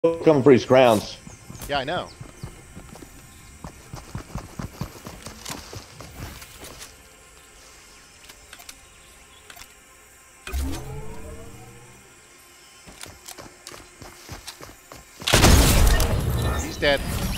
coming for these crowns. Yeah, I know. He's dead.